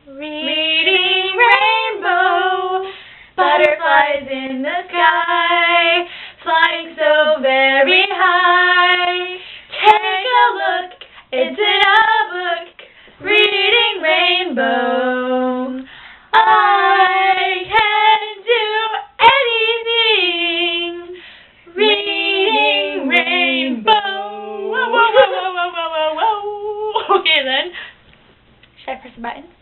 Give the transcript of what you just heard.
Reading rainbow, butterflies in the sky, flying so very high. Take a look, it's in a book, reading rainbow. I can do anything, reading rainbow. Whoa, whoa, whoa, whoa, whoa, whoa, whoa. Okay then, should I press the button?